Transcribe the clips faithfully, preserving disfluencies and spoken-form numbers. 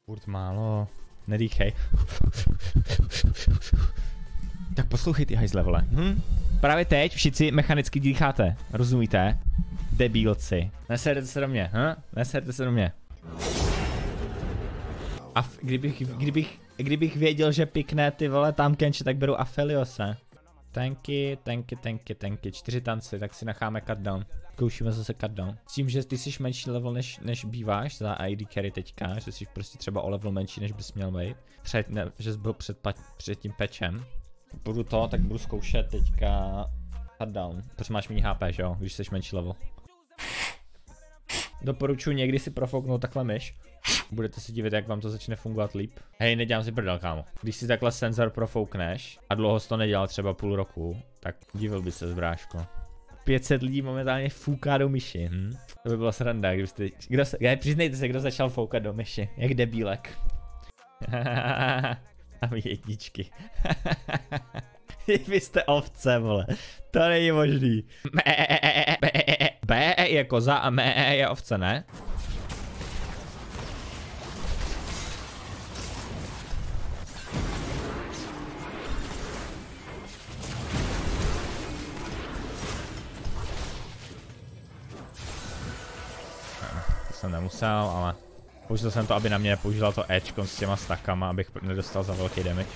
Furt málo. Nedýchej. Tak poslouchej ty hajzle, vole. Hm? Právě teď všichni mechanicky dýcháte. Rozumíte? Debílci. Neserte se do mě, hm? Neserte se do mě. A kdybych, kdybych, kdybych věděl, že pikne ty vole tam Kenče, tak beru Apheliose. Tanky, tanky, tanky, tanky. Čtyři tanci, tak si necháme cut down. Zkoušíme zase cut down. S tím, že ty jsi menší level než, než býváš za I D carry teďka, že jsi prostě třeba o level menší než bys měl být. Před, ne, že jsi byl před, před tím patchem. Budu to, tak budu zkoušet teďka cut down. Protože máš méně H P, že jo, když jsi menší level. Doporučuji někdy si profouknout takhle myš. Budete si divit, jak vám to začne fungovat líp. Hej, nedělám si prdel, kámo. Když si takhle senzor profoukneš a dlouho jsi to nedělal, třeba půl roku, tak divil by se, bráško. pět set lidí momentálně fouká do myši, hm? To by bylo sranda, kdybyste... Kdo se... Já, přiznejte se, kdo začal foukat do myši, jak debílek. A vy jedničky. Vy jste ovce, vole. To není možný. B je koza a mé je ovce, ne? Jsem nemusel, ale použil jsem to, aby na mě nepoužila to Ečko s těma stakama, abych nedostal za velký damage.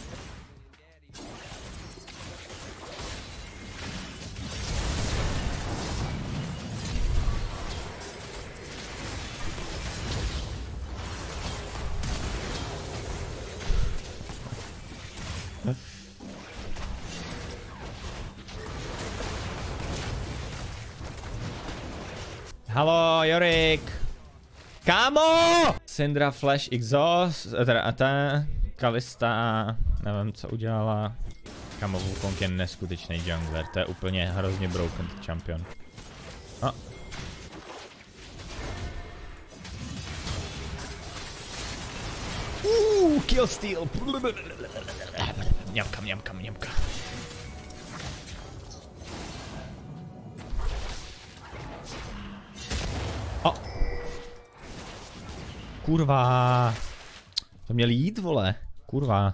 Halo, Jorik! Kámo! Syndra Flash Exhaust, teda a ta Kalista, nevím co udělala. Kámo, Wukong je neskutečný jungler, to je úplně hrozně broken champion. A. Uuu, kill steal! Mňamka, mňamka, mňamka. O! Kurva. To měl jít, vole. Kurva.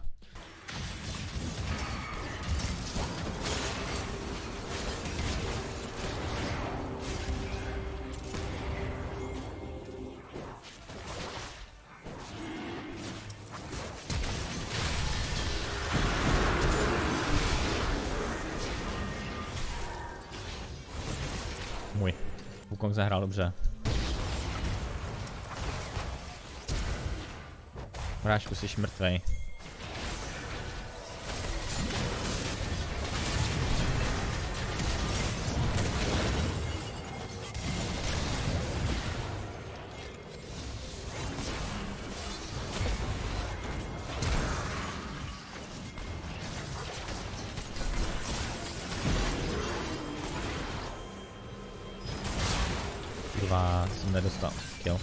Můj. Wukong zahrál dobře. Hráčku, jsi mrtvej. Kurva, jsem nedostal kill.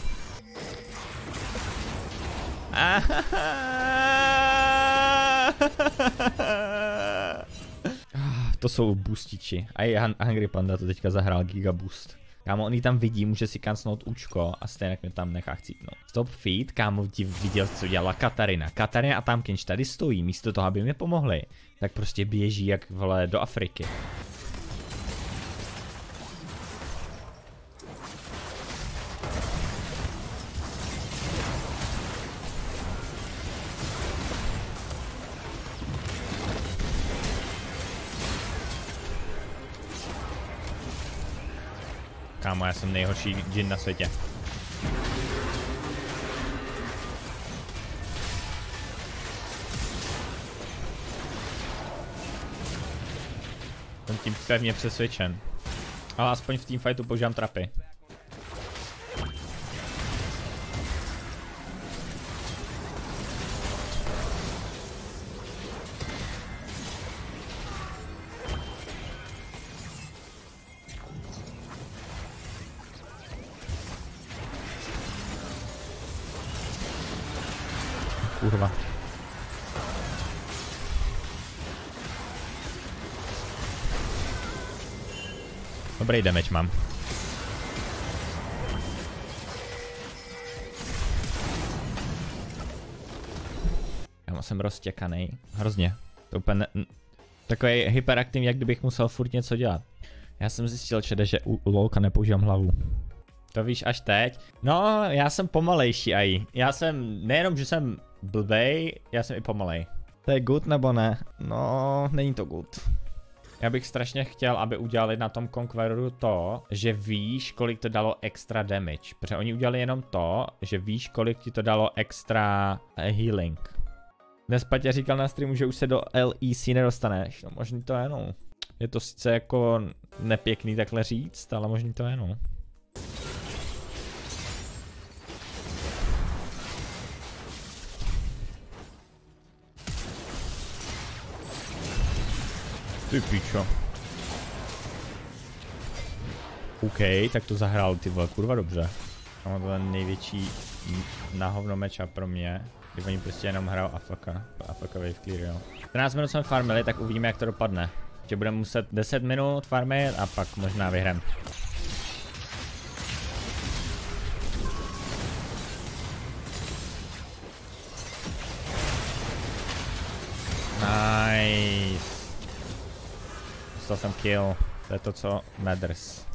To jsou boostiči. A i Hungry Panda to teďka zahrál Giga Boost. Kámo, on ji tam vidí, může si kancnout účko a stejně mě tam nechá chcípnout. Stop feed, kámo, ti viděl, co dělala Katarina. Katarina a Tamkenč tady stojí, místo toho, aby mi pomohli. Tak prostě běží jak, vole, do Afriky. Kámo, já jsem nejhorší džin na světě. Jsem tím pevně přesvědčen. Ale aspoň v teamfightu používám trapy. Kurva. Dobrý damage mám. jsem roztěkaný. Hrozně. To úplně ne... Takový hyperaktivní, jak kdybych musel furt něco dělat. Já jsem zjistil, čede, že u, u lolka nepoužívám hlavu. To víš až teď? No, já jsem pomalejší aj. Já jsem, nejenom, že jsem blbej, já jsem i pomalej. To je good nebo ne? No, není to good. Já bych strašně chtěl, aby udělali na tom Conqueroru to, že víš, kolik to dalo extra damage. Protože oni udělali jenom to, že víš, kolik ti to dalo extra healing. Dnes Patě říkal na streamu, že už se do L E C nedostaneš. No možný to je, no. Je to sice jako nepěkný takhle říct, ale možný to je, no. Ty pičo. OK, tak to zahrál ty vole, kurva dobře. No, to je největší nahovno matchup pro mě. Když oni prostě jenom hrajou A F K. A F K wave clear, jo. čtrnáct minut jsme farmili, tak uvidíme, jak to dopadne. Že budeme muset deset minut farmit a pak možná vyhrem. Nice. Dostal jsem kill. To je to, co matters.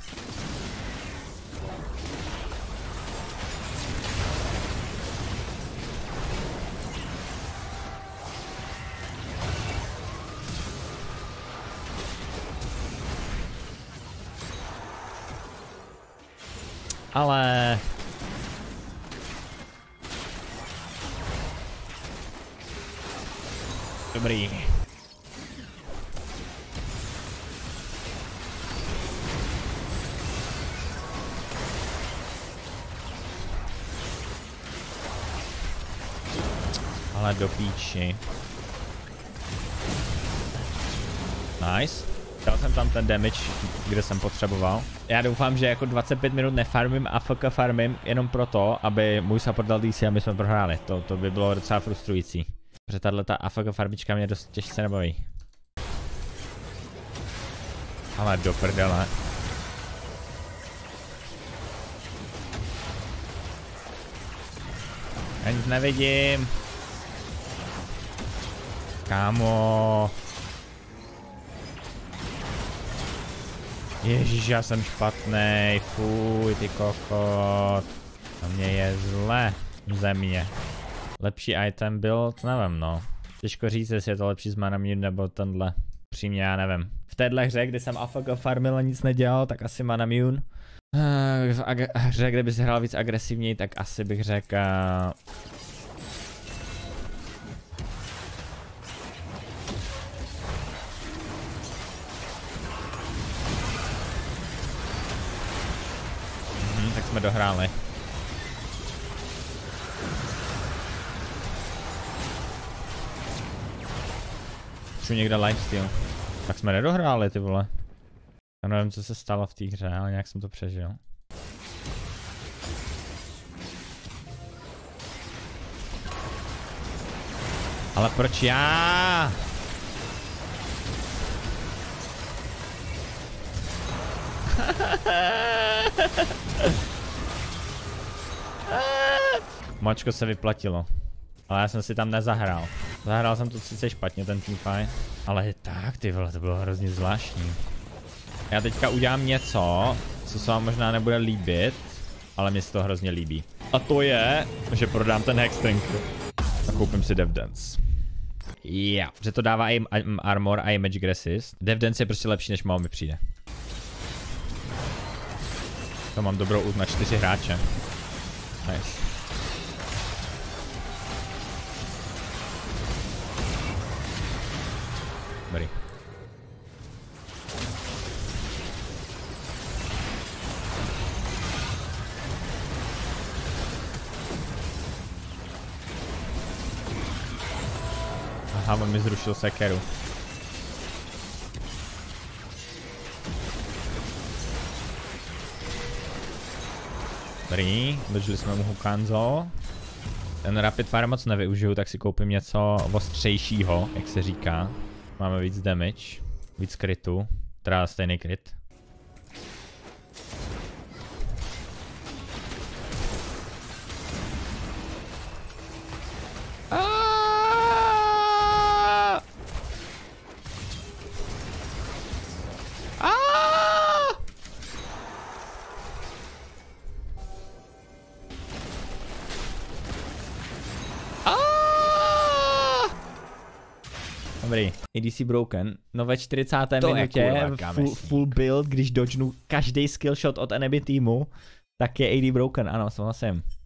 Ale... Dobrý. Ale do píči. Nice. Dal jsem tam ten damage, kde jsem potřeboval. Já doufám, že jako dvacet pět minut nefarmím a A F K farmím jenom proto, aby můj support dal D C a my jsme prohráli. To, to by bylo docela frustrující. Protože tato A F K farmička mě dost těžce nebaví. Ale do prdele. Já nic nevidím. Kámo. Ježíš, já jsem špatnej, fuj, ty kokot. Na mě je zle. Země. Lepší item byl, to nevím, no. Těžko říct, jestli je to lepší z Manamune nebo tenhle. Přímě, já nevím. V téhle hře, kdy jsem A F K farmil a nic nedělal, tak asi Manamune. V hře, kde by se hrál víc agresivněji, tak asi bych řekl... Mhm, tak jsme dohráli. Ču někde lifesteal. Tak jsme nedohráli, ty vole. Já nevím, co se stalo v té hře, ale nějak jsem to přežil. Ale proč já? Močko se vyplatilo. Ale já jsem si tam nezahrál. Zahrál jsem to sice špatně, ten teamfight. Ale tak, ty vole, to bylo hrozně zvláštní. Já teďka udělám něco, co se vám možná nebude líbit, ale mě se to hrozně líbí. A to je, že prodám ten Hextank a koupím si Death Dance. Jo, yeah. Že to dává i armor a i magic resist. Death Dance je prostě lepší, než Mao mi přijde. To mám dobrou ult na čtyři hráče. Nice. Dobrý. Aha, on mi zrušil sekeru. Dobrý, dožili jsme mu Hukanzo. Ten rapid fire moc nevyužiju, tak si koupím něco ostřejšího, jak se říká. Máme víc damage, víc krytu, teda stejný kryt. Dobrý, A D C broken. No ve čtyřicáté To je minutě kurva full, full build, když dodgenu každý skill shot od enemy týmu, tak je A D broken, ano, souhlasím.